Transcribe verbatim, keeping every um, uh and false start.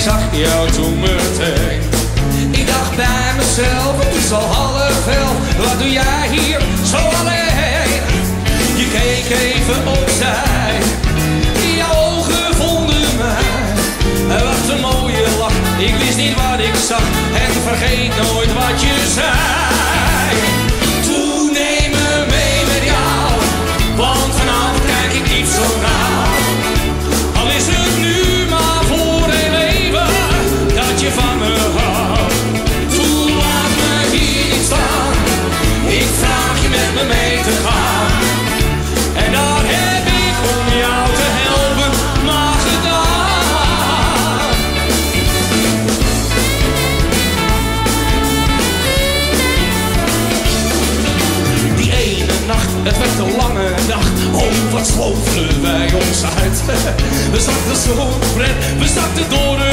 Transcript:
zag jou toen meteen. Ik dacht bij mezelf, het is al half elf, wat doe jij hier zo alleen? Je keek even opzij, jouw ogen vonden mij. Wat een mooie lach, ik wist niet wat ik zag en vergeet nooit wat je zei. Toen neem me mee met jou, want vanavond kijk ik niet zo nauw. Al is het nu maar voor een leven dat je van me houdt. Toen laat me hier niet staan, ik vraag je met me mee te gaan. En daar heb ik om jou te helpen maar gedaan. Die ene nacht, het werd een lange dag. Oh, wat sloofden wij ons uit. We zakten zo pret, we zakten door